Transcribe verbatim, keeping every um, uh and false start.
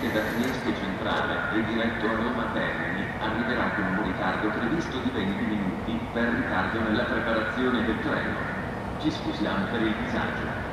che da Trieste Centrale e diretto a Roma Termini arriverà con un ritardo previsto di venti minuti per ritardo nella preparazione del treno. Ci scusiamo per il disagio.